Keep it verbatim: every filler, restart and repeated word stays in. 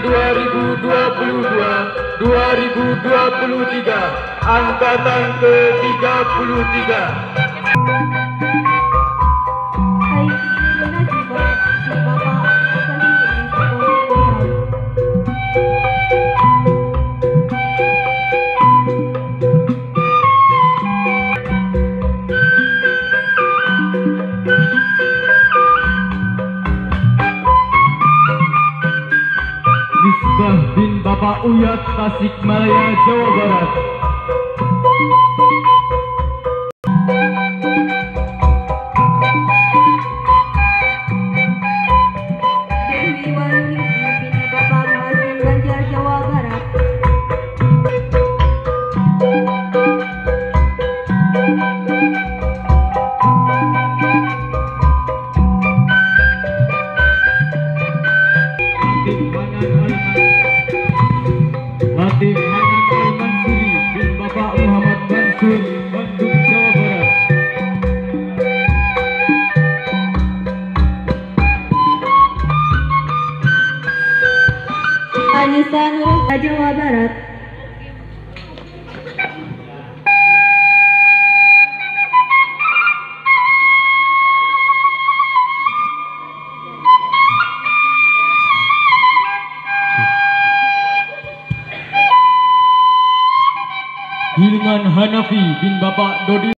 dua ribu dua puluh dua dua ribu dua puluh tiga angkatan ke tiga puluh tiga. Misbah bin Bapak Uyat, Tasikmalaya, Jawa Barat. Dewi Wahyuningsi binti Bapak Muhsin Banjar, Jawa Barat. Latif Hanan Al-Mansuri bin Bapak Muhammad Mansur, Bandung, Jawa Barat. Anissa Nurul, Jawa Barat. Hilman Hanafi bin Bapak Dodi